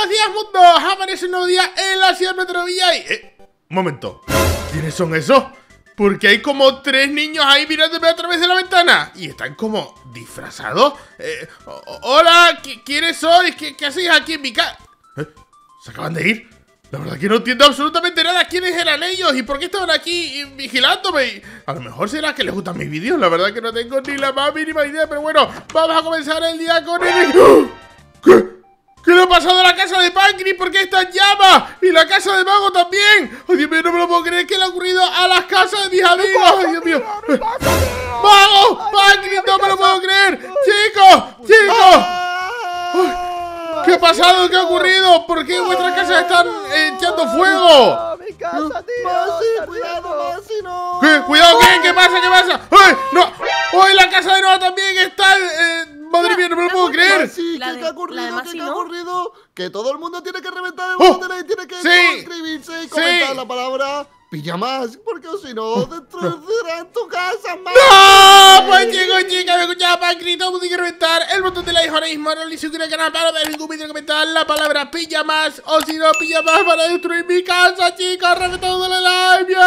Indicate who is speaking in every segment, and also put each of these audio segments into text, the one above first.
Speaker 1: días, mundo. Aparece un nuevo día en la ciudad Metrovilla y... un momento. ¿Quiénes son esos? Porque hay como 3 niños ahí mirándome a través de la ventana. Y están como disfrazados. Hola, ¿quiénes sois? ¿Qué hacéis aquí en mi casa? ¿Se acaban de ir? La verdad que no entiendo absolutamente nada. ¿Quiénes eran ellos? ¿Y por qué estaban aquí vigilándome? A lo mejor será que les gustan mis vídeos. La verdad que no tengo ni la más mínima idea. Pero bueno, vamos a comenzar el día con el... ¿Qué le ha pasado a la casa de Pancri? ¿Por qué está en llamas? Y la casa de Mago también. ¡Ay, Dios mío, no me lo puedo creer! ¿Qué le ha ocurrido a las casas de mis amigos? ¡Ay, Dios mío! ¡Mago! ¡Pancri! ¡No me lo puedo creer! ¡Chicos! ¡Chicos! ¿Qué ha pasado? ¿Qué ha ocurrido? ¿Por qué vuestras casas están echando fuego?
Speaker 2: ¡Mi casa, tío!
Speaker 3: ¡Masi, cuidado, Masi, no!
Speaker 1: ¿Qué? ¡Cuidado! ¿Qué? ¿Qué pasa? ¿Qué pasa? ¡Ay! ¡No! ¡Ay, la casa de Noah también está! ¡Madre mía, no me lo puedo creer!
Speaker 3: Masi,
Speaker 2: La
Speaker 3: ¿qué
Speaker 2: de-
Speaker 3: ha ocurrido?
Speaker 2: la de Masi,
Speaker 3: ¿Qué ha
Speaker 2: ¿no?
Speaker 3: ocurrido? Que todo el mundo tiene que reventar el
Speaker 1: ¡Oh!
Speaker 3: botón y tiene que
Speaker 1: Sí.
Speaker 3: suscribirse y
Speaker 1: Sí.
Speaker 3: comentar la palabra pijamas, porque si no, destrozarán tu casa, Masi.
Speaker 1: ¡No! Pues chicos, chicas, me escuchaba Pancri. Todo el mundo tiene que reventar el botón de like ahora mismo. No olvides suscribirte al canal para no ver ningún vídeo. Comentar la palabra pijamas. O si no, pijamas para destruir mi casa, chicos. Reventado de like. ¡Bien!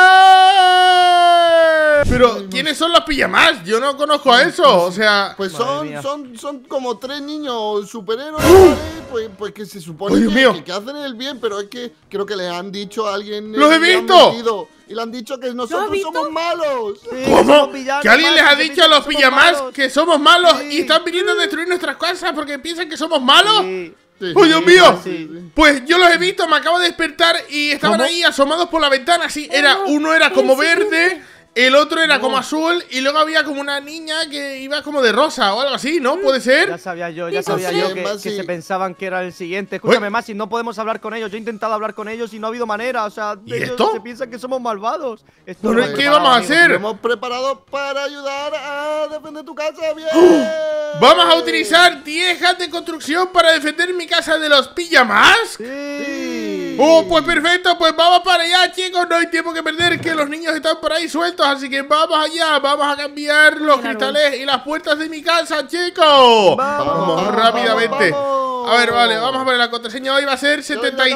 Speaker 1: Pero, ¿quiénes son los pijamas? Yo no conozco a eso. O sea...
Speaker 3: Pues
Speaker 2: Madre mía.
Speaker 3: son como 3 niños superhéroes, ¿vale? Pues que se supone
Speaker 1: ¡Oh, Dios mío!
Speaker 3: que hacen el bien, pero es que creo que le han dicho a alguien.
Speaker 1: ¡Los he
Speaker 3: le han
Speaker 1: visto!
Speaker 3: mentido, y le han dicho que nosotros
Speaker 2: visto?
Speaker 3: somos malos.
Speaker 1: ¿Cómo? ¿Que alguien les ha dicho a los pijamas que somos malos
Speaker 2: Sí.
Speaker 1: y están viniendo a destruir nuestras casas porque piensan que somos malos?
Speaker 2: Sí.
Speaker 3: Sí,
Speaker 1: ¡Oh, Dios mío!
Speaker 3: sí.
Speaker 1: Pues yo los he visto, me acabo de despertar y estaban
Speaker 2: ¿Cómo?
Speaker 1: ahí asomados por la ventana, así, uno era como verde, el otro era como azul y luego había como una niña que iba como de rosa o algo así, ¿no? ¿Puede
Speaker 2: Ya
Speaker 1: ser?
Speaker 2: sabía yo,
Speaker 3: Sí,
Speaker 2: que
Speaker 3: Masi.
Speaker 2: se pensaban que era el siguiente. Escúchame, Masi, no podemos hablar con ellos. Yo he intentado hablar con ellos y no ha habido manera. O sea,
Speaker 1: ¿Y
Speaker 2: ellos
Speaker 1: esto?
Speaker 2: se piensan que somos malvados. Esto
Speaker 1: Bueno,
Speaker 2: no
Speaker 1: ¿y
Speaker 2: es
Speaker 1: qué
Speaker 2: preparado,
Speaker 1: vamos a
Speaker 2: amigos.
Speaker 1: hacer?
Speaker 3: Lo hemos preparado para ayudar a defender tu casa. ¡Bien!
Speaker 1: Vamos a utilizar 10 hacks de construcción para defender mi casa de los pijamas.
Speaker 2: Sí.
Speaker 1: Oh, pues perfecto, pues vamos para allá, chicos. No hay tiempo que perder, que los niños están por ahí sueltos. Así que vamos allá, vamos a cambiar los cristales y las puertas de mi casa, chicos. Vamos rápidamente.
Speaker 3: vamos.
Speaker 1: A ver, vale, vamos a ver, la contraseña hoy va a ser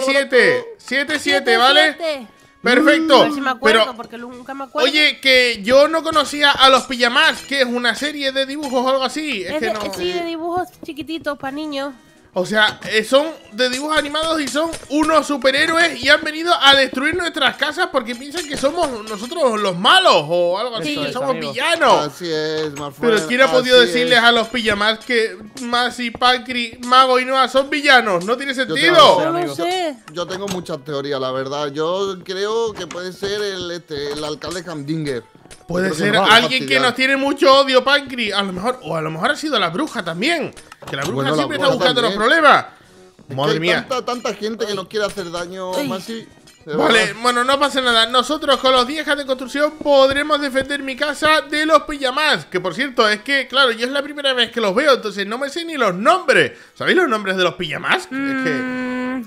Speaker 1: 77. 77, ¿vale? Perfecto.
Speaker 2: A ver si me acuerdo,
Speaker 1: Pero,
Speaker 2: porque nunca me acuerdo.
Speaker 1: oye, que yo no conocía a los pijamas, que es una serie de dibujos o algo así. Es que no.
Speaker 2: Sí, de dibujos chiquititos para niños.
Speaker 1: O sea, son de dibujos animados y son unos superhéroes y han venido a destruir nuestras casas porque piensan que somos nosotros los malos o algo así,
Speaker 2: Eso
Speaker 1: que
Speaker 2: es,
Speaker 1: somos
Speaker 2: amigo.
Speaker 1: villanos.
Speaker 3: Así es, my friend.
Speaker 1: Pero ¿quién ha podido
Speaker 3: así
Speaker 1: decirles
Speaker 3: es.
Speaker 1: a los pijamas que Masi, Pancri, Mago y Noah son villanos? No tiene
Speaker 3: tengo
Speaker 1: sentido.
Speaker 2: No
Speaker 3: amigo.
Speaker 2: lo sé.
Speaker 3: Yo tengo muchas teorías, la verdad. Yo creo que puede ser el alcalde Hamdinger.
Speaker 1: Puede
Speaker 3: Yo creo
Speaker 1: ser
Speaker 3: que nos va a
Speaker 1: alguien que
Speaker 3: fastidiar.
Speaker 1: nos tiene mucho odio, Pancri. A lo mejor, o a lo mejor ha sido la bruja también. Que la bruja
Speaker 3: Bueno, la
Speaker 1: siempre está
Speaker 3: bruja
Speaker 1: buscando los
Speaker 3: también.
Speaker 1: problemas.
Speaker 3: Es que
Speaker 1: Madre
Speaker 3: hay
Speaker 1: mía.
Speaker 3: tanta gente que nos quiere hacer daño,
Speaker 2: Ay.
Speaker 3: Masi. de
Speaker 1: Vale,
Speaker 3: verdad.
Speaker 1: bueno, no pasa nada. Nosotros con los 10 hacks de construcción podremos defender mi casa de los pijamas. Que por cierto, es que, claro, yo es la primera vez que los veo, entonces no me sé ni los nombres. ¿Sabéis los nombres de los pijamas? Es que...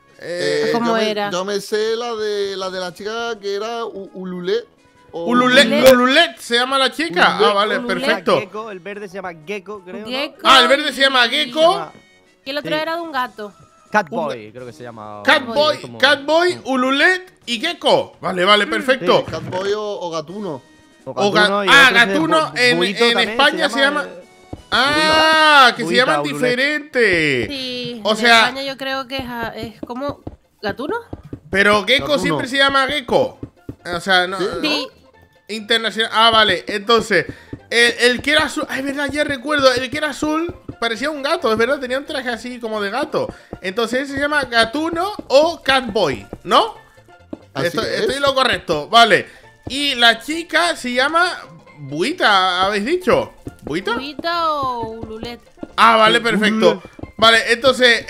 Speaker 2: ¿Cómo
Speaker 3: yo
Speaker 2: era?
Speaker 3: Yo me sé la de la chica que era Ululet. o
Speaker 1: Ululet se llama la chica.
Speaker 3: Ululet.
Speaker 1: Ah, vale,
Speaker 2: Ululet.
Speaker 1: perfecto.
Speaker 2: Gecko, el verde se llama Gecko, creo. ¿no?
Speaker 4: Gecko.
Speaker 1: Ah, el verde se llama
Speaker 2: Se
Speaker 1: Gecko.
Speaker 2: llama
Speaker 4: Y el otro
Speaker 2: Sí.
Speaker 4: era de un gato.
Speaker 2: Catboy, creo que se llama.
Speaker 1: Catboy,
Speaker 2: Es como-
Speaker 1: Catboy, Ululet y Gecko. Vale, vale, perfecto.
Speaker 3: Catboy o Gatuno.
Speaker 2: O
Speaker 1: O
Speaker 2: Gatuno, y
Speaker 1: ah,
Speaker 2: otro es
Speaker 1: Gatuno en
Speaker 2: Buito también
Speaker 1: España se llama...
Speaker 2: eh,
Speaker 1: Ah, que se
Speaker 2: Buita,
Speaker 1: llaman
Speaker 2: Ululet.
Speaker 1: diferente.
Speaker 4: Sí.
Speaker 1: O
Speaker 4: en
Speaker 1: sea-
Speaker 4: España yo creo que es como gatuno.
Speaker 1: Pero Gecko
Speaker 3: Gatuno.
Speaker 1: siempre se llama Gecko. O sea, no...
Speaker 4: Sí.
Speaker 1: Internacional. Ah, vale. Entonces, el que era azul. Ay, es verdad, ya recuerdo. El que era azul parecía un gato, es verdad. Tenía un traje así como de gato. Entonces, ese se llama Gatuno o Catboy, ¿no?
Speaker 3: Así es.
Speaker 1: Estoy lo correcto, vale. Y la chica se llama Buita, ¿habéis dicho? ¿Buita?
Speaker 4: ¿Buita o ululet?
Speaker 1: Ah, vale, perfecto. Vale, entonces,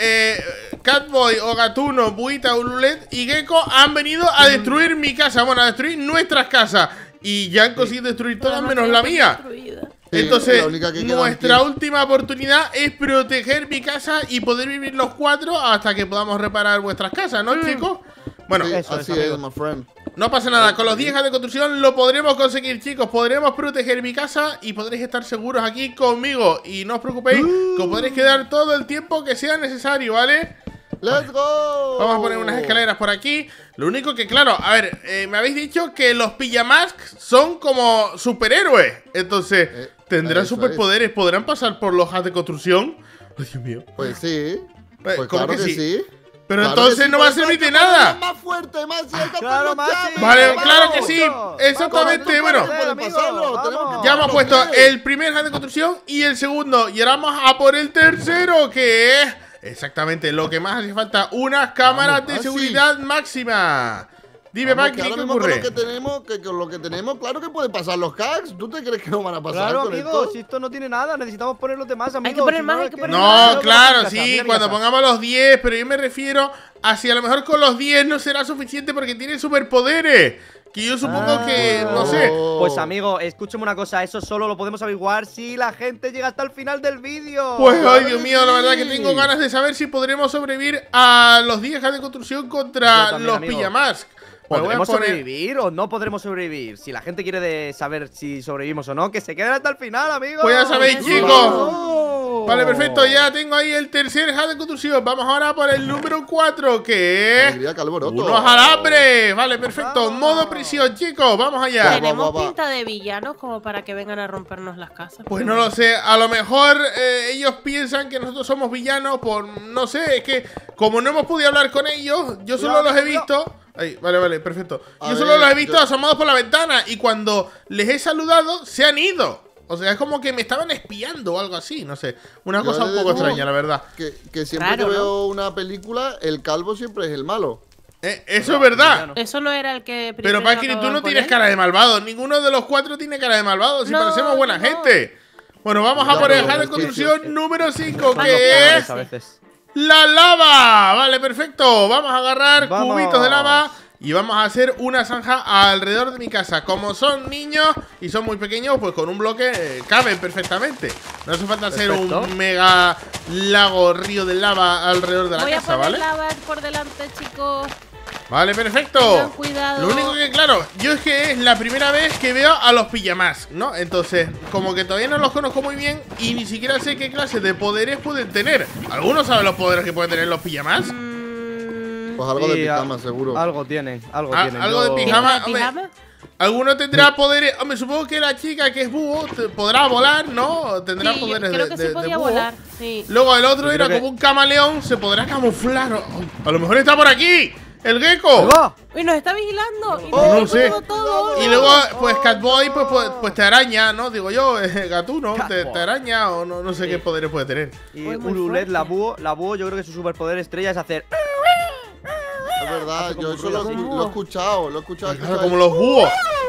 Speaker 1: Catboy o Gatuno, Buita, Ululet y Gecko han venido a destruir mi casa. Bueno, a destruir nuestras casas. Y ya han conseguido destruir todas menos la mía.
Speaker 3: Sí,
Speaker 1: Entonces,
Speaker 3: la única que queda
Speaker 1: nuestra
Speaker 3: aquí.
Speaker 1: última oportunidad es proteger mi casa y poder vivir los 4 hasta que podamos reparar vuestras casas, ¿no, chicos? Bueno,
Speaker 3: Sí,
Speaker 2: Eso
Speaker 3: así
Speaker 2: es,
Speaker 3: es,
Speaker 2: amigo.
Speaker 3: my friend.
Speaker 1: no pasa nada, con los 10 hacks de construcción lo podremos conseguir, chicos. Podremos proteger mi casa y podréis estar seguros aquí conmigo. Y no os preocupéis, que os podréis quedar todo el tiempo que sea necesario, ¿vale?
Speaker 3: ¡Let's go!
Speaker 1: Vamos a poner unas escaleras por aquí. Lo único que, claro, a ver, me habéis dicho que los pijamasks son como superhéroes. Entonces, ¿tendrán
Speaker 3: eso
Speaker 1: superpoderes? ¿Podrán pasar por los hacks de construcción? Ay, Dios mío.
Speaker 3: Pues sí. Pues
Speaker 1: ¿cómo
Speaker 3: claro
Speaker 1: que
Speaker 3: que
Speaker 1: sí?
Speaker 3: sí.
Speaker 1: Pero
Speaker 3: Claro
Speaker 1: entonces
Speaker 3: que sí,
Speaker 1: no va a
Speaker 3: por eso
Speaker 1: servir de
Speaker 3: hay que ponerla
Speaker 1: nada.
Speaker 3: más fuerte, más hay que
Speaker 2: Claro,
Speaker 3: hacerlo
Speaker 2: Masi.
Speaker 3: ya,
Speaker 1: Vale,
Speaker 3: vamos.
Speaker 1: claro que sí.
Speaker 2: Vamos.
Speaker 1: Exactamente,
Speaker 3: Vamos,
Speaker 1: bueno.
Speaker 3: no puede
Speaker 2: amigo,
Speaker 3: pasarlo,
Speaker 2: vamos.
Speaker 3: tenemos que
Speaker 1: Ya hemos puesto
Speaker 3: hacerlo.
Speaker 1: el primer hack de construcción y el segundo. Y ahora vamos a por el tercero, que es exactamente lo que más hace falta: unas cámaras
Speaker 3: Vamos,
Speaker 1: de
Speaker 3: Masi.
Speaker 1: seguridad máxima. Dime,
Speaker 3: Vamos,
Speaker 1: Paqui,
Speaker 3: que ahora
Speaker 1: ¿qué
Speaker 3: mismo con
Speaker 1: ocurre?
Speaker 3: lo que tenemos, con lo que tenemos, claro que puede pasar los hacks. ¿Tú te crees que no van a pasar
Speaker 2: Claro,
Speaker 3: con
Speaker 2: amigo,
Speaker 3: esto?
Speaker 2: si esto no tiene nada, necesitamos poner los demás, amigos.
Speaker 4: que poner
Speaker 2: si
Speaker 4: más,
Speaker 2: no,
Speaker 4: hay
Speaker 2: es
Speaker 4: que poner
Speaker 1: No,
Speaker 4: más.
Speaker 1: claro, sí, cuando pongamos los 10, pero yo me refiero a si a lo mejor con los 10 no será suficiente porque tiene superpoderes. Que yo supongo que, no sé.
Speaker 2: Pues amigo, escúchame una cosa, eso solo lo podemos averiguar si la gente llega hasta el final del vídeo.
Speaker 1: Pues,
Speaker 3: Claro
Speaker 1: ay, Dios
Speaker 3: que
Speaker 1: mío, la verdad
Speaker 3: sí.
Speaker 1: que tengo ganas de saber si podremos sobrevivir a los 10 hacks de construcción contra
Speaker 2: Yo también,
Speaker 1: los
Speaker 2: amigo.
Speaker 1: pijamask.
Speaker 2: ¿Podremos sobrevivir o no podremos sobrevivir? Si la gente quiere saber si sobrevivimos o no, que se queden hasta el final, amigo.
Speaker 1: Pues ya sabéis,
Speaker 4: Eso.
Speaker 1: chicos.
Speaker 2: ¡Vamos!
Speaker 1: Vale, perfecto, ya tengo ahí el tercer hack de construcción. Vamos ahora por el número 4, que es
Speaker 3: Alegría, que alboroto.
Speaker 1: unos alambres. Vale, perfecto.
Speaker 2: Vamos.
Speaker 1: Modo prisión, chicos. Vamos allá.
Speaker 4: Tenemos
Speaker 3: va.
Speaker 4: pinta de villanos como para que vengan a rompernos las casas.
Speaker 1: Pues no lo sé, a lo mejor ellos piensan que nosotros somos villanos por, no sé, es que como no hemos podido hablar con ellos, yo solo los he visto. Ay, vale, perfecto.
Speaker 3: A
Speaker 1: Yo solo
Speaker 3: ver,
Speaker 1: los he visto
Speaker 3: yo-
Speaker 1: asomados por la ventana y cuando les he saludado se han ido. O sea, es como que me estaban espiando o algo así, no sé. Una
Speaker 3: Yo
Speaker 1: cosa
Speaker 3: he
Speaker 1: un
Speaker 3: de
Speaker 1: poco
Speaker 3: decir
Speaker 1: extraña, la verdad.
Speaker 3: Que siempre
Speaker 4: Raro,
Speaker 3: que
Speaker 4: ¿no?
Speaker 3: veo una película, el calvo siempre es el malo.
Speaker 1: Eso es verdad.
Speaker 2: villano.
Speaker 4: Eso no era el que
Speaker 1: Pero
Speaker 4: primero
Speaker 1: Pakiri, tú
Speaker 4: acababan
Speaker 1: no
Speaker 4: con
Speaker 1: tienes
Speaker 4: él.
Speaker 1: cara de malvado. Ninguno de los 4 tiene cara de malvado. Si
Speaker 4: No,
Speaker 1: parecemos buena
Speaker 4: no.
Speaker 1: gente. Bueno, vamos a
Speaker 3: Ya,
Speaker 1: por el
Speaker 3: pero
Speaker 1: hack de
Speaker 3: es que-
Speaker 1: construcción número 5,
Speaker 2: Son los
Speaker 1: que
Speaker 2: peores
Speaker 1: es
Speaker 2: a veces.
Speaker 1: la lava. Vale, perfecto. Vamos a agarrar
Speaker 2: Vamos.
Speaker 1: cubitos de lava y vamos a hacer una zanja alrededor de mi casa. Como son niños y son muy pequeños, pues con un bloque caben perfectamente. No hace falta hacer
Speaker 2: Perfecto.
Speaker 1: un mega lago, río de lava alrededor de la
Speaker 4: Voy a
Speaker 1: casa,
Speaker 4: poner
Speaker 1: ¿vale?
Speaker 4: lava por delante, chicos.
Speaker 1: Vale, perfecto.
Speaker 4: Tengan cuidado.
Speaker 1: Lo único que, claro, yo es que es la primera vez que veo a los pijamask, ¿no? Entonces, como que todavía no los conozco muy bien y ni siquiera sé qué clase de poderes pueden tener. ¿Alguno sabe los poderes que pueden tener los pijamask?
Speaker 3: Pues algo de
Speaker 2: Sí,
Speaker 3: pijama, seguro.
Speaker 2: Algo tienen, algo
Speaker 1: Ah,
Speaker 2: tienen.
Speaker 1: algo de
Speaker 2: Yo-
Speaker 1: pijama.
Speaker 4: ¿Pijama? ¿Pijama?
Speaker 1: ¿Alguno tendrá poderes? Hombre, supongo que la chica que es búho podrá volar, ¿no? Tendrá
Speaker 4: Sí, yo
Speaker 1: poderes
Speaker 4: creo
Speaker 1: de,
Speaker 4: que
Speaker 1: de-
Speaker 4: sí podía
Speaker 1: de búho.
Speaker 4: volar. Sí.
Speaker 1: Luego el otro
Speaker 2: Yo
Speaker 1: era
Speaker 2: creo que-
Speaker 1: como un camaleón, se podrá camuflar. A lo mejor está por aquí, el gecko.
Speaker 2: ¡Ahí va!
Speaker 4: Uy, nos está vigilando. Y
Speaker 1: Oh,
Speaker 4: nos
Speaker 1: no sé.
Speaker 4: todo.
Speaker 1: Y luego, pues Catboy, pues te araña, ¿no? Digo yo, Gatuno, te
Speaker 2: Catboy.
Speaker 1: araña o no sé qué poderes puede tener.
Speaker 2: Y
Speaker 4: Fue muy
Speaker 2: Ululet,
Speaker 4: fuerte.
Speaker 2: la búho, yo creo que su superpoder estrella es hacer.
Speaker 3: Es verdad,
Speaker 2: Hace como
Speaker 3: yo
Speaker 2: un
Speaker 3: eso
Speaker 2: ruido
Speaker 3: lo,
Speaker 2: así.
Speaker 3: lo he escuchado, lo he escuchado.
Speaker 1: Pues claro, como los búhos.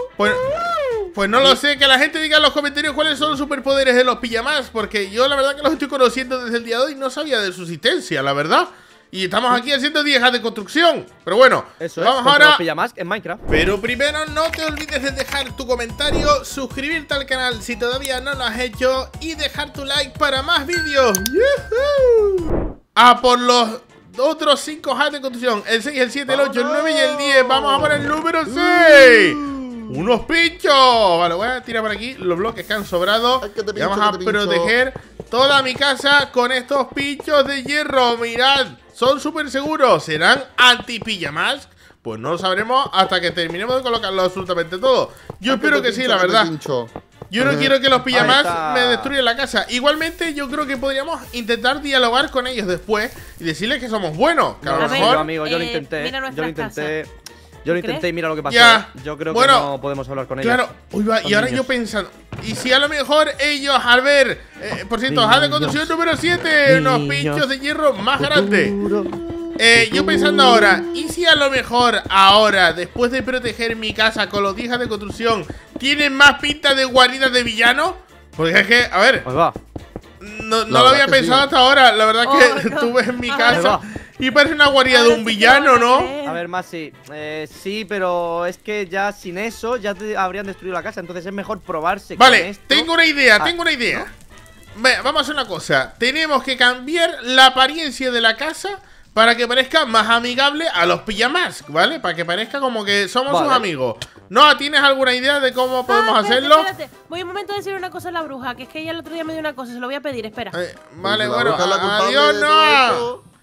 Speaker 1: Pues no lo sé, que la gente diga en los comentarios cuáles son los superpoderes de los pijamas, porque yo la verdad que los estoy conociendo desde el día de hoy y no sabía de su existencia, la verdad. Y estamos aquí haciendo 10 hacks de construcción. Pero bueno,
Speaker 2: Eso es,
Speaker 1: vamos
Speaker 2: contra
Speaker 1: ahora.
Speaker 2: los pijamask en Minecraft.
Speaker 1: Pero primero no te olvides de dejar tu comentario, suscribirte al canal si todavía no lo has hecho y dejar tu like para más vídeos. ¡Yujú! A por los otros 5 hacks de construcción, el 6, el 7, el 8, el 9 y el 10. Vamos a por el número 6. ¡Unos pinchos! Vale, voy a tirar por aquí los bloques que han sobrado.
Speaker 3: Ay, que te
Speaker 1: Y
Speaker 3: pincho,
Speaker 1: vamos a
Speaker 3: que te pincho.
Speaker 1: proteger toda mi casa con estos pinchos de hierro. Mirad, son súper seguros. ¿Serán anti-pijamask? Pues no lo sabremos hasta que terminemos de colocarlo absolutamente todo. Yo
Speaker 3: Ay,
Speaker 1: espero que sí, la verdad. Yo no quiero que los
Speaker 2: Ahí
Speaker 1: pijamask
Speaker 2: está.
Speaker 1: me destruyan la casa. Igualmente, yo creo que podríamos intentar dialogar con ellos después y decirles que somos buenos. Que a lo
Speaker 4: A ver,
Speaker 1: mejor.
Speaker 2: amigo, yo lo intenté.
Speaker 4: mira
Speaker 2: Yo lo
Speaker 4: nuestras
Speaker 2: intenté. Yo lo
Speaker 4: ¿Crees?
Speaker 2: intenté y mira lo que pasó.
Speaker 1: Ya.
Speaker 2: Yo creo
Speaker 1: Bueno,
Speaker 2: que no podemos hablar con ellos.
Speaker 1: Claro, uy, va, y
Speaker 2: Son
Speaker 1: ahora yo
Speaker 2: niños.
Speaker 1: pensando, y si a lo mejor ellos al ver, por cierto, haz de conducción número 7, unos
Speaker 2: Niños.
Speaker 1: pinchos de hierro más grandes.
Speaker 2: Futuro.
Speaker 1: Yo pensando ahora, ¿y si a lo mejor ahora, después de proteger mi casa con los 10 hacks de construcción, tienen más pinta de guaridas de villano? Porque es que, a ver,
Speaker 2: Ahí va.
Speaker 1: no
Speaker 3: La
Speaker 1: lo
Speaker 3: verdad
Speaker 1: había
Speaker 3: que
Speaker 1: pensado
Speaker 3: sí.
Speaker 1: hasta ahora. La verdad
Speaker 4: Oh,
Speaker 1: que
Speaker 4: no.
Speaker 1: tú ves en mi
Speaker 4: Ahora
Speaker 1: casa
Speaker 2: sí.
Speaker 1: y parece una guarida de
Speaker 4: Ahora
Speaker 1: un
Speaker 4: sí que
Speaker 1: villano,
Speaker 4: van a
Speaker 1: ¿no?
Speaker 4: creer.
Speaker 2: A ver, Masi, sí, pero es que ya sin eso ya te habrían destruido la casa, entonces es mejor probarse con
Speaker 1: Vale,
Speaker 2: esto.
Speaker 1: tengo una idea,
Speaker 2: Ah,
Speaker 1: tengo una idea. Vamos a hacer una cosa. Tenemos que cambiar la apariencia de la casa para que parezca más amigable a los pijamask, ¿vale? Para que parezca como que somos
Speaker 2: Vale.
Speaker 1: sus amigos. ¿No? ¿Tienes alguna idea de cómo podemos
Speaker 4: Espérate,
Speaker 1: hacerlo?
Speaker 4: espérate. Voy un momento a decir una cosa a la bruja, que es que ella el otro día me dio una cosa, se lo voy a pedir, espera.
Speaker 1: Vale,
Speaker 3: La
Speaker 1: bueno,
Speaker 3: bruja es la culpable
Speaker 1: adiós,
Speaker 3: de todo
Speaker 1: Noah.
Speaker 3: esto.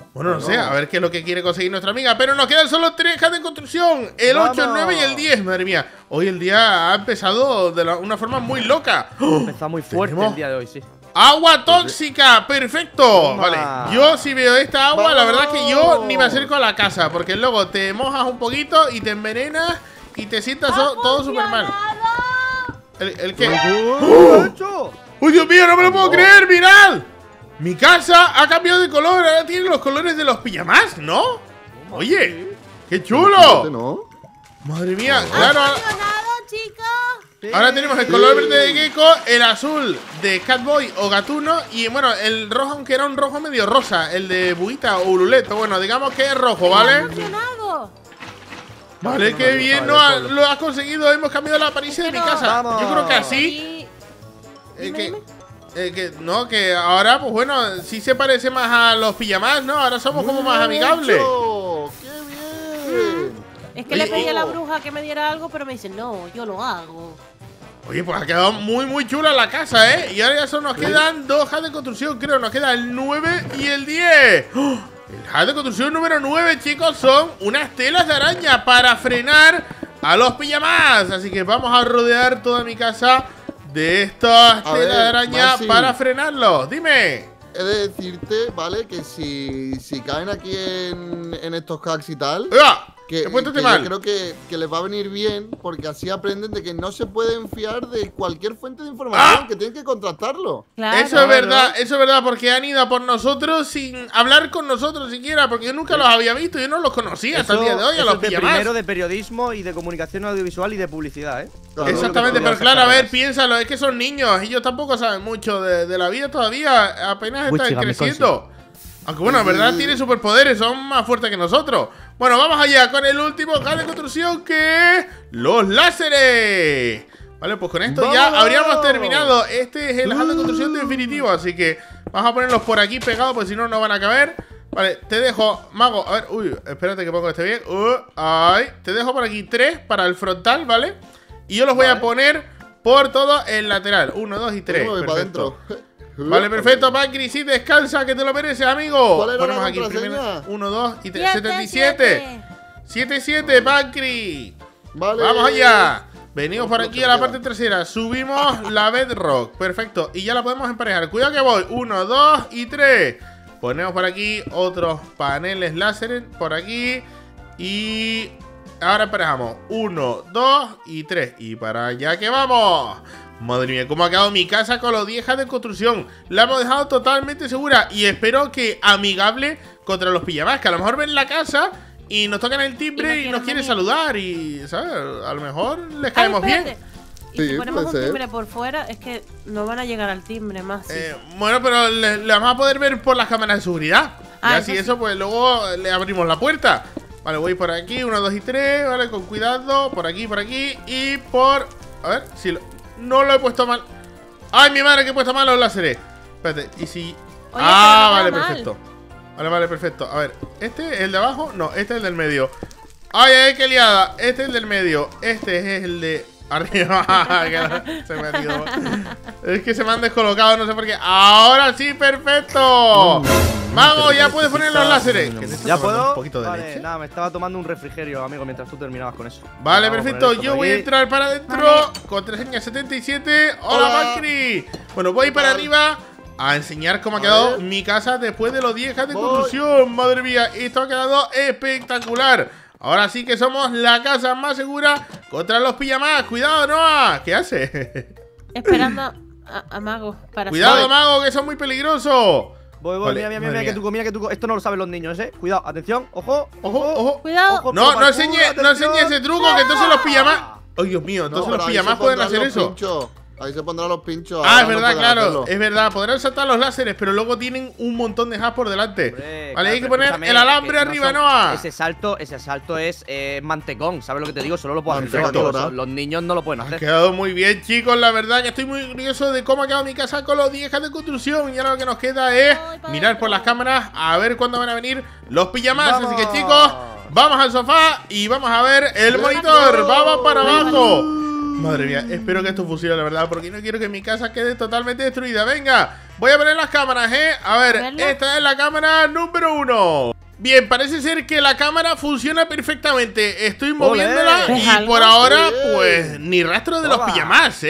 Speaker 1: Bueno, no sé, a ver qué es lo que quiere conseguir nuestra amiga. Pero nos quedan solo 3 cajas de construcción. El 8, el 9 y el 10, madre mía. Hoy el día ha empezado de una forma muy loca.
Speaker 2: Está muy fuerte
Speaker 1: Tenemos
Speaker 2: el día de hoy, sí.
Speaker 1: ¡Agua tóxica! ¡Perfecto!
Speaker 2: Toma.
Speaker 1: Vale, yo si veo esta agua, la verdad es que yo ni me acerco a la casa. Porque luego te mojas un poquito y te envenenas y te sientas todo súper mal. ¿El qué?
Speaker 2: ¿Qué ha hecho?
Speaker 1: ¡Uy, Dios mío, no me lo puedo creer! ¡Mirad! Mi casa ha cambiado de color. Ahora tiene los colores de los pijamas, ¿no? Oye, ¡qué chulo!
Speaker 3: ¿No?
Speaker 1: Madre mía, claro.
Speaker 4: ¡Emocionado, chicos!
Speaker 1: Ahora tenemos el color verde de Gecko, el azul de Catboy o Gatuno y bueno, el rojo, aunque era un rojo medio rosa, el de Buita o Ululeto. Bueno, digamos que es rojo, ¿vale?
Speaker 4: ¡Emocionado!
Speaker 1: Vale, qué bien, no lo has conseguido. Hemos cambiado la apariencia de mi casa.
Speaker 2: Vamos.
Speaker 1: Yo creo que así.
Speaker 4: Y-
Speaker 1: que ahora, pues bueno, sí se parece más a los pijamas, ¿no? Ahora somos como más amigables.
Speaker 3: ¡Qué bien!
Speaker 4: Es que le
Speaker 1: Oye,
Speaker 4: pedí a la bruja que me diera algo, pero me dice, no, yo lo hago.
Speaker 1: Oye, pues ha quedado muy chula la casa, ¿eh? Y ahora ya solo nos quedan 2 hacks de construcción, creo. Nos queda el 9 y el 10. ¡Oh! El hack de construcción número 9, chicos, son unas telas de araña para frenar a los pijamas. Así que vamos a rodear toda mi casa de estas telas de araña
Speaker 3: Maxi,
Speaker 1: para frenarlos. Dime.
Speaker 3: He de decirte, ¿vale? Que si caen aquí en estos hacks y tal,
Speaker 1: ¡Oiga!
Speaker 3: que,
Speaker 1: He puesto
Speaker 3: que
Speaker 1: mal.
Speaker 3: yo creo que les va a venir bien, porque así aprenden de que no se pueden fiar de cualquier fuente de información,
Speaker 1: ¡Ah!
Speaker 3: que tienen que contrastarlo.
Speaker 4: Claro.
Speaker 1: Eso es verdad, porque han ido a por nosotros sin hablar con nosotros siquiera, porque yo nunca los había visto, yo no los conocía hasta el día de hoy, a
Speaker 2: eso
Speaker 1: los
Speaker 2: es de
Speaker 1: pijamas.
Speaker 2: primero de periodismo y de comunicación audiovisual y de publicidad, ¿eh?
Speaker 3: Claro.
Speaker 1: Exactamente,
Speaker 2: Lo que
Speaker 1: pero
Speaker 2: son
Speaker 1: claro, a
Speaker 2: esas
Speaker 1: ver,
Speaker 2: carreras.
Speaker 1: piénsalo, es que son niños, ellos tampoco saben mucho de la vida todavía, apenas están
Speaker 2: Wichigami
Speaker 1: creciendo. Aunque bueno, en verdad tienen superpoderes, son más fuertes que nosotros. Bueno, vamos allá con el último hack de construcción, que es los láseres. Vale, pues con esto ya
Speaker 2: ¡Vamos!
Speaker 1: habríamos terminado. Este es el hack de construcción definitivo, así que vamos a ponerlos por aquí pegados, pues si no, no van a caber. Vale, te dejo, Mago, a ver, uy, espérate que pongo este bien. Ahí, te dejo por aquí 3 para el frontal, ¿vale? Y yo los voy a poner por todo el lateral. 1, 2 y 3.
Speaker 3: Yo me voy para
Speaker 1: Perfecto.
Speaker 3: adentro.
Speaker 1: Vale, perfecto, Pancri, sí, descansa, que te lo mereces, amigo.
Speaker 3: ¿Cuál era
Speaker 1: Ponemos
Speaker 3: la
Speaker 1: aquí
Speaker 3: contraseña?
Speaker 1: primero 1, 2 y 3.
Speaker 4: 77.
Speaker 1: 77, Pancri.
Speaker 3: Vale.
Speaker 1: Vamos allá. Venimos por aquí a la parte trasera. Subimos la bedrock. Perfecto. Y ya la podemos emparejar. Cuidado que voy. 1, 2 y 3. Ponemos por aquí otros paneles láser. Por aquí. Y ahora emparejamos. 1, 2 y 3. Y para allá que vamos. Madre mía, cómo ha quedado mi casa con los 10 hacks de construcción. La hemos dejado totalmente segura. Y espero que amigable contra los pijamas, que a lo mejor ven la casa y nos tocan el timbre y nos quieren saludar. Y, ¿sabes? A lo mejor les caemos bien.
Speaker 4: Y
Speaker 3: Sí,
Speaker 4: si ponemos
Speaker 3: puede
Speaker 4: un
Speaker 3: ser.
Speaker 4: timbre por fuera, es que no van a llegar al timbre más. Sí.
Speaker 1: Bueno, pero le vamos a poder ver por las cámaras de seguridad.
Speaker 4: Ah,
Speaker 1: y
Speaker 4: eso
Speaker 1: así
Speaker 4: sí.
Speaker 1: eso, pues luego le abrimos la puerta. Vale, voy por aquí, 1, 2 y 3. Vale, con cuidado. Por aquí y por... A ver, si no lo he puesto mal. ¡Ay, mi madre, que he puesto mal los láseres! Espérate, y si...
Speaker 4: Oye, pero no
Speaker 1: vale,
Speaker 4: queda mal.
Speaker 1: perfecto. Vale, perfecto. A ver, ¿este es el de abajo? No, este es el del medio. ¡Ay, qué liada! Este es el del medio. Este es el de arriba. Se me ha ido. Es que se me han descolocado, no sé por qué. ¡Ahora sí, perfecto! Mago, ya puedes poner los láseres. ¿Qué te está
Speaker 2: ¿Ya
Speaker 1: tomando
Speaker 2: puedo?
Speaker 1: un poquito de
Speaker 2: Vale,
Speaker 1: leche?
Speaker 2: nada, me estaba tomando un refrigerio, amigo, mientras tú terminabas con eso.
Speaker 1: Vale,
Speaker 2: Vamos a
Speaker 1: perfecto.
Speaker 2: poner esto
Speaker 1: Yo
Speaker 2: por
Speaker 1: voy a
Speaker 2: aquí.
Speaker 1: entrar para adentro.
Speaker 4: Vale.
Speaker 1: Contraseña 77. ¡Hola,
Speaker 3: Hola.
Speaker 1: Macri! Bueno, voy para
Speaker 3: Vale.
Speaker 1: arriba a enseñar cómo ha
Speaker 3: A
Speaker 1: quedado
Speaker 3: ver.
Speaker 1: mi casa después de los 10 hacks de
Speaker 3: Voy.
Speaker 1: construcción. Madre mía, esto ha quedado espectacular. Ahora sí que somos la casa más segura contra los pijamas. Cuidado, Noah. ¿Qué hace?
Speaker 4: Esperando a Mago para
Speaker 1: Cuidado,
Speaker 4: salir.
Speaker 1: Mago, que son muy peligrosos.
Speaker 2: Voy,
Speaker 1: Vale,
Speaker 2: mira,
Speaker 1: madre
Speaker 2: que tú, mira que tú. Esto no lo saben los niños, Cuidado, atención, ojo.
Speaker 1: Ojo.
Speaker 4: Cuidado.
Speaker 2: Ojo.
Speaker 1: No, no
Speaker 2: parkour,
Speaker 1: enseñe
Speaker 2: atención.
Speaker 1: ese truco, que entonces los pijamas... ¡Ay, Dios mío!
Speaker 3: No,
Speaker 1: Entonces
Speaker 3: pero
Speaker 1: los
Speaker 3: ahí
Speaker 1: pijamas
Speaker 3: se
Speaker 1: pueden
Speaker 3: pondrán
Speaker 1: hacer
Speaker 3: los
Speaker 1: eso.
Speaker 3: pinchos. Ahí se pondrán los pinchos.
Speaker 1: Ah,
Speaker 3: ahora
Speaker 1: es
Speaker 3: no
Speaker 1: verdad,
Speaker 3: pueden
Speaker 1: claro,
Speaker 3: hacerlo.
Speaker 1: es verdad. Podrán saltar los láseres, pero luego tienen un montón de hacks por delante.
Speaker 2: Hombre,
Speaker 1: Vale, hay que
Speaker 2: claro,
Speaker 1: poner
Speaker 2: escúchame,
Speaker 1: el alambre
Speaker 2: que no
Speaker 1: arriba,
Speaker 2: son-
Speaker 1: Noah.
Speaker 2: Ese salto es mantecón, ¿sabes lo que te digo? Solo lo puedo hacer
Speaker 3: Perfecto,
Speaker 2: yo.
Speaker 3: ¿verdad?
Speaker 2: Los niños no lo pueden
Speaker 1: Ha
Speaker 2: hacer.
Speaker 1: quedado muy bien, chicos. La verdad que estoy muy curioso de cómo ha quedado mi casa con los 10 hacks de construcción. Y ahora lo que nos queda es
Speaker 4: Voy para
Speaker 1: mirar por
Speaker 4: adentro.
Speaker 1: las cámaras a ver cuándo van a venir los pijamas.
Speaker 2: ¡Vamos!
Speaker 1: Así que, chicos, vamos al sofá y vamos a ver el
Speaker 3: ¡Let's
Speaker 1: monitor.
Speaker 3: go!
Speaker 1: Vamos para abajo. Madre mía, espero que esto funcione, la verdad, porque no quiero que mi casa quede totalmente destruida. Venga, voy a poner las cámaras, A ver,
Speaker 4: ¿Verla?
Speaker 1: esta es la cámara número 1. Bien, parece ser que la cámara funciona perfectamente. Estoy moviéndola
Speaker 4: ¿Ves
Speaker 1: y
Speaker 4: algo?
Speaker 1: por ahora,
Speaker 3: Bien.
Speaker 1: pues, ni rastro de los
Speaker 2: Toma.
Speaker 1: pijamas,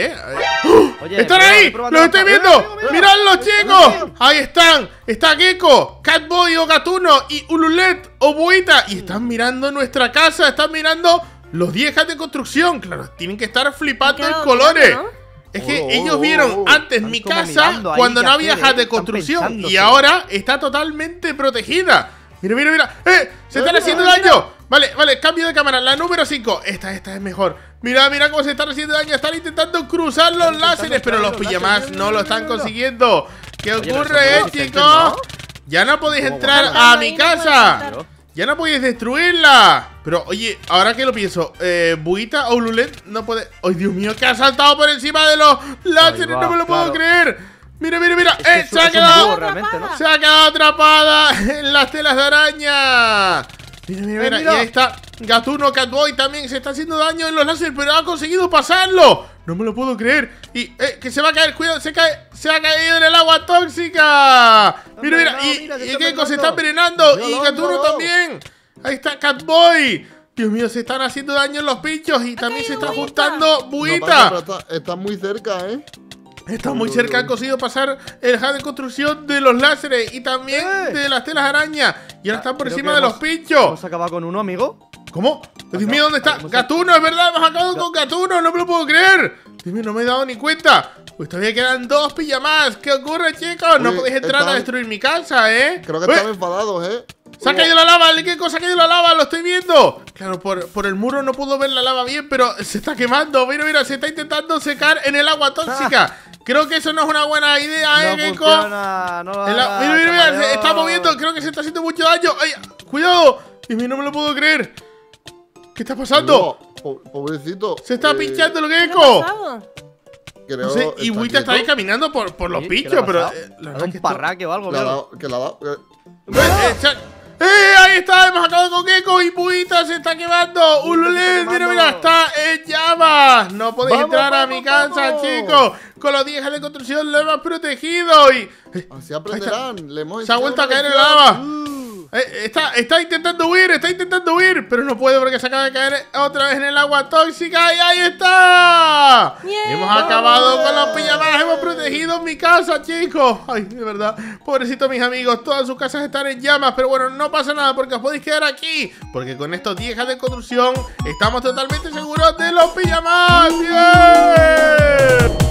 Speaker 2: Oye,
Speaker 1: ¡Están
Speaker 2: prueba,
Speaker 1: ahí!
Speaker 2: prueba
Speaker 1: ¡Los
Speaker 2: la
Speaker 1: estoy
Speaker 2: cámara.
Speaker 1: viendo!
Speaker 2: Mira,
Speaker 1: ¡Miradlos, chicos! ¡Ahí están! Está Gecko, Catboy o Gatuno y Ululet o Buita. Y están mirando nuestra casa, están mirando los 10 hacks de construcción. Claro, tienen que estar flipando en
Speaker 4: quedado
Speaker 1: colores.
Speaker 4: mirando, ¿no?
Speaker 1: Es que
Speaker 3: Oh,
Speaker 1: ellos
Speaker 3: oh,
Speaker 1: vieron
Speaker 3: oh.
Speaker 1: antes
Speaker 2: Están
Speaker 1: mi
Speaker 2: como
Speaker 1: casa
Speaker 2: mirando ahí
Speaker 1: cuando
Speaker 2: qué
Speaker 1: no había
Speaker 2: hacer,
Speaker 1: hack de
Speaker 2: están
Speaker 1: construcción.
Speaker 2: pensándose.
Speaker 1: Y ahora está totalmente protegida. Mira, mira, mira. ¡Se están
Speaker 3: Mira,
Speaker 1: haciendo
Speaker 3: mira.
Speaker 1: daño! Vale, vale, cambio de cámara. La número 5. Esta es mejor. Mira, mira cómo se están haciendo daño. Están intentando cruzar los láseres, pero los pijamas no lo están consiguiendo. ¿Qué
Speaker 2: Oye, pero
Speaker 1: ocurre,
Speaker 2: son muy resistentes,
Speaker 1: chicos?
Speaker 2: ¿no?
Speaker 1: Ya no podéis
Speaker 3: ¿Cómo
Speaker 1: entrar
Speaker 3: van?
Speaker 1: a
Speaker 4: Ahí
Speaker 1: mi
Speaker 4: no puedes
Speaker 1: casa.
Speaker 4: entrar.
Speaker 1: Ya no podéis destruirla. Pero, oye, ahora que lo pienso, Buita o Ululet no puede... ¡Ay, Dios mío! Que ha saltado por encima de los láseres.
Speaker 2: va,
Speaker 1: No me lo puedo
Speaker 2: claro.
Speaker 1: creer. Mira, mira, mira.
Speaker 2: Es
Speaker 1: Se ha
Speaker 2: un
Speaker 1: quedado...
Speaker 2: búho realmente, ¿no?
Speaker 1: Se ha quedado atrapada en las telas de araña. Mira, mira, mira.
Speaker 2: mira.
Speaker 1: Y ahí está Gatuno, Catboy también se está haciendo daño en los láseres, pero ha conseguido pasarlo. No me lo puedo creer. Y que se va a caer, cuidado, se cae. Se ha caído en el agua tóxica. Mira, mira.
Speaker 2: envenenado,
Speaker 1: Y
Speaker 2: mira, se
Speaker 1: Gecko
Speaker 2: está
Speaker 1: se está
Speaker 2: envenenando.
Speaker 1: envenenando. Y
Speaker 3: Míralo,
Speaker 1: Gatuno
Speaker 3: míralo.
Speaker 1: también. Ahí está Catboy. Dios mío, se están haciendo daño en los pinchos. Y también se está
Speaker 4: Buita.
Speaker 1: juntando
Speaker 3: No
Speaker 1: Buita.
Speaker 3: pasa, pero está muy cerca,
Speaker 1: Está muy cerca, han conseguido pasar el hack de construcción de los láseres y también de las telas araña. Y ahora están por
Speaker 2: Creo
Speaker 1: encima
Speaker 2: que
Speaker 1: de los
Speaker 2: hemos
Speaker 1: pinchos.
Speaker 2: acabado con uno, amigo.
Speaker 1: ¿Cómo? Dios mío, ¿dónde está? Gatuno, es verdad, hemos acabado con Gatuno, no me lo puedo creer. Dios mío, no me he dado ni cuenta. Pues todavía quedan 2 pijamas. ¿Qué ocurre, chicos? No
Speaker 3: Uy,
Speaker 1: podéis entrar a
Speaker 3: están-
Speaker 1: destruir mi casa,
Speaker 3: Creo que están enfadados,
Speaker 1: Se ha caído la lava, el Gecko se ha caído la lava, lo estoy viendo. Claro, por el muro no puedo ver la lava bien, pero se está quemando. Mira, mira, se está intentando secar en el agua tóxica. Creo que eso no es una buena idea,
Speaker 2: No
Speaker 1: Gecko.
Speaker 2: funciona, no lo hagas,
Speaker 1: Mira, mira, mira, se
Speaker 2: camaleón.
Speaker 1: está moviendo, creo que se está haciendo mucho daño. ¡Ay! ¡Cuidado! Dios mío, no me lo puedo creer. ¿Qué está pasando?
Speaker 3: Pobrecito.
Speaker 1: Se está pinchando el
Speaker 4: ¿Qué ha
Speaker 1: Gecko.
Speaker 4: pasado?
Speaker 3: Creo,
Speaker 1: No sé, y Buita está ahí
Speaker 3: quieto.
Speaker 1: caminando por los
Speaker 2: Sí, ¿qué le
Speaker 1: pinchos,
Speaker 2: ha
Speaker 1: pero
Speaker 2: pasado?
Speaker 1: la
Speaker 2: ¿Ha
Speaker 1: verdad
Speaker 2: dado
Speaker 1: que
Speaker 2: un
Speaker 1: esto-
Speaker 2: parraque o algo,
Speaker 3: Le ha
Speaker 2: creo.
Speaker 3: dado- que le ha dado-
Speaker 1: Ahí está, hemos acabado con Gecko y Buita se está quemando. Ululet, mira, mira, está en llamas. No podéis
Speaker 3: Vamos,
Speaker 1: entrar a
Speaker 3: vamos,
Speaker 1: mi casa,
Speaker 3: vamos.
Speaker 1: chicos. Con los 10 de construcción lo hemos protegido y...
Speaker 3: Así aprenderán. Le hemos
Speaker 1: Se ha
Speaker 3: enseñado
Speaker 1: vuelto a
Speaker 3: una
Speaker 1: caer en
Speaker 3: lección.
Speaker 1: lava. Está intentando huir, pero no puede porque se acaba de caer otra vez en el agua tóxica y ahí está.
Speaker 4: Bien.
Speaker 1: Hemos acabado con los pijamas, hemos protegido mi casa, chicos. Ay, de verdad, pobrecito mis amigos, todas sus casas están en llamas, pero bueno, no pasa nada porque os podéis quedar aquí, porque con estos 10 de construcción estamos totalmente seguros de los pijamas. ¡Bien!